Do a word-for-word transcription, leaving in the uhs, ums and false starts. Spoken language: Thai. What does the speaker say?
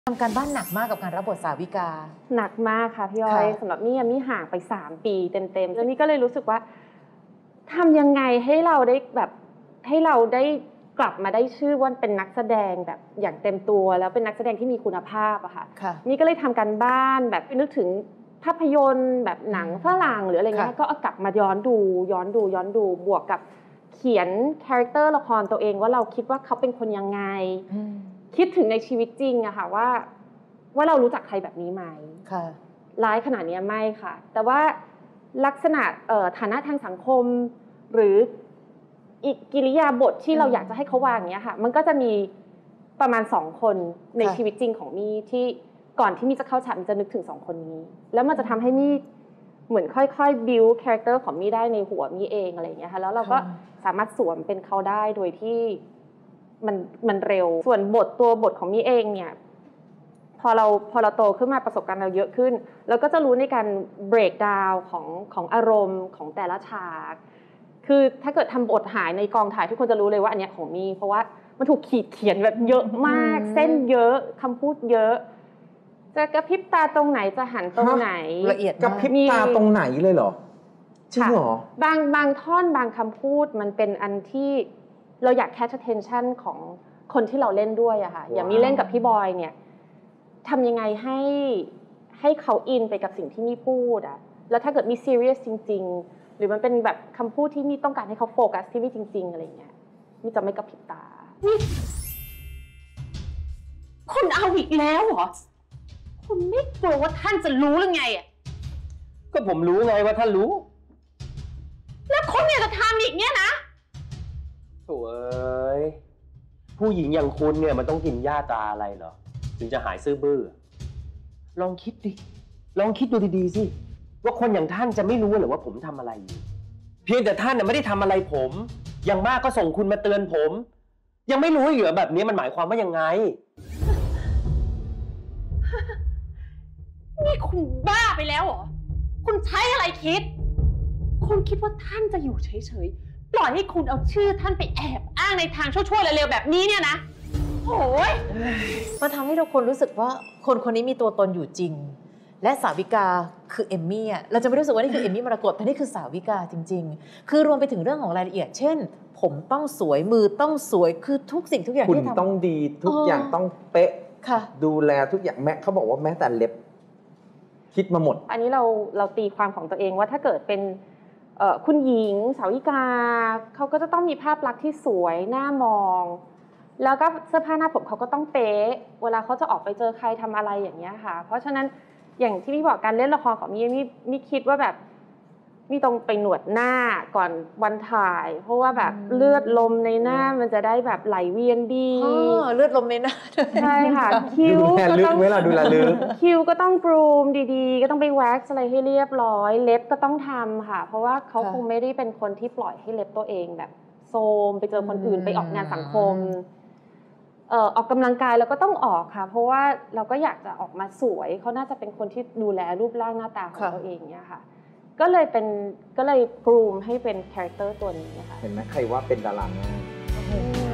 ทำการบ้านหนักมากกับการรับบทสาวิกาหนักมากค่ะพี่อ้อยสำหรับนี่มี่ห่างไปสามปีเต็มๆแล้วนี่ก็เลยรู้สึกว่าทำยังไงให้เราได้แบบให้เราได้กลับมาได้ชื่อว่าเป็นนักแสดงแบบอย่างเต็มตัวแล้วเป็นนักแสดงที่มีคุณภาพอะค่ะนี่ก็เลยทำการบ้านแบบนึกถึงภาพยนตร์แบบหนังฝรั่งหรืออะไรเงี้ยก็เอากลับมาย้อนดูย้อนดูย้อนดูบวกกับเขียนคาแรคเตอร์ละครตัวเองว่าเราคิดว่าเขาเป็นคนยังไงคิดถึงในชีวิตจริงอะค่ะว่าว่าเรารู้จักใครแบบนี้ไหมร้ายขนาดนี้ไม่ค่ะแต่ว่าลักษณะฐานะทางสังคมหรืออีกกิริยาบทที่เราอยากจะให้เขาวางอย่างเงี้ยค่ะมันก็จะมีประมาณสองคนในชีวิตจริงของมี่ที่ก่อนที่มี่จะเข้าฉากมี่จะนึกถึงสองคนนี้แล้วมันจะทำให้มี่เหมือนค่อยๆ build character ของมี่ได้ในหัวมี่เองอะไรอย่างเงี้ยค่ะแล้วเราก็สามารถสวมเป็นเขาได้โดยที่มันมันเร็วส่วนบทตัวบทของมี่เองเนี่ยพอเราพอเราโตขึ้นมาประสบการณ์เราเยอะขึ้นเราก็จะรู้ในการ break down ของของอารมณ์ของแต่ละฉากคือถ้าเกิดทำบทหายในกองถ่ายทุกคนจะรู้เลยว่าอันนี้ของมี่เพราะว่ามันถูกขีดเขียนแบบเยอะมากเส้นเยอะคำพูดเยอะจะกระพริบตาตรงไหนจะหันตรงไหนละเอียดกระพริบตาตรงไหนเลยเหรอจริงเหรอบางบางท่อนบางคำพูดมันเป็นอันที่เราอยาก catch attention ของคนที่เราเล่นด้วยอะค่ะอย่างมี่เล่นกับพี่บอยเนี่ยทำยังไงให้ให้เขาอินไปกับสิ่งที่มี่พูดอะแล้วถ้าเกิดมี serious จริงๆหรือมันเป็นแบบคำพูดที่มี่ต้องการให้เขาโฟกัสที่มี่จริงๆอะไรเงี้ยมี่จะไม่กระพริบตานี่คุณเอาอีกแล้วเหรอคุณไม่กลัวว่าท่านจะรู้หรือไงอะก็ผมรู้ไงว่าท่านรู้แล้วคุณเนี่ยจะทำอีกเนี่ยนะโถ่เอ้ยผู้หญิงอย่างคุณเนี่ยมันต้องกินหญ้าตาอะไรเหรอถึงจะหายซื่อบื้อลองคิดดิลองคิดดูดีๆสิว่าคนอย่างท่านจะไม่รู้หรือว่าผมทำอะไรอยู่เพียงแต่ท่านน่ะไม่ได้ทำอะไรผมอย่างมากก็ส่งคุณมาเตือนผมยังไม่รู้เหรอแบบนี้มันหมายความว่ายังไงนี่คุณบ้าไปแล้วเหรอคุณใช้อะไรคิดคุณคิดว่าท่านจะอยู่เฉยๆปล่อยให้คุณเอาชื่อท่านไปแอบอ้างในทางชั่วๆเร็วๆแบบนี้เนี่ยนะโอ้ยมันทำให้ทุกคนรู้สึกว่าคนคนนี้มีตัวตนอยู่จริงและสาวิกาคือเอมมี่อ่ะเราจะไม่รู้สึกว่านี่คือเอมมี่มรกตแต่นี่คือสาวิกาจริงๆคือรวมไปถึงเรื่องของรายละเอียดเช่นผมต้องสวยมือต้องสวยคือทุกสิ่งทุกอย่างที่ทำคุณต้องดีทุกอย่างต้องเป๊ะดูแลทุกอย่างแม้เขาบอกว่าแม้แต่เล็บคิดมาหมดอันนี้เราเราตีความของตัวเองว่าถ้าเกิดเป็นคุณหญิงสาวิกาเขาก็จะต้องมีภาพลักษณ์ที่สวยน่ามองแล้วก็เสื้อผ้าหน้าผมเขาก็ต้องเป๊ะเวลาเขาจะออกไปเจอใครทำอะไรอย่างเงี้ยค่ะเพราะฉะนั้นอย่างที่พี่บอกการเล่นละครของมี่มี่มี่คิดว่าแบบมี่ต้องไปหนวดหน้าก่อนวันถ่ายเพราะว่าแบบเลือดลมในหน้ามันจะได้แบบไหลเวียนดีเลือดลมในหน้าใช่ค่ะคิ้วก็ต้องเวลาดูแลลึกคิ้วก็ต้องบรูมดีๆก็ต้องไปแว็กซ์อะไรให้เรียบร้อยเล็บก็ต้องทำค่ะเพราะว่าเขาคงไม่ได้เป็นคนที่ปล่อยให้เล็บตัวเองแบบโทรมไปเจอคนอื่นไปออกงานสังคมเอ่อออกกำลังกายเราก็ต้องออกค่ะเพราะว่าเราก็อยากจะออกมาสวยเขาน่าจะเป็นคนที่ดูแลรูปร่างหน้าตาของตัวเองเนี่ยค่ะก็เลยเป็นก็เลยกรูมให้เป็นคาแรคเตอร์ตัวนี้ค่ะเห็นไหมใครว่าเป็นดาราง่าย